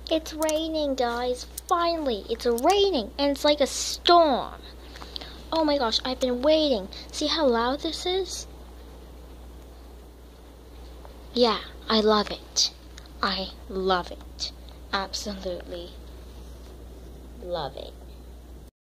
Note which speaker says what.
Speaker 1: It's raining, guys. Finally, it's raining, and it's like a storm. Oh my gosh, I've been waiting. See how loud this is? Yeah, I love it. I love it. Absolutely love it.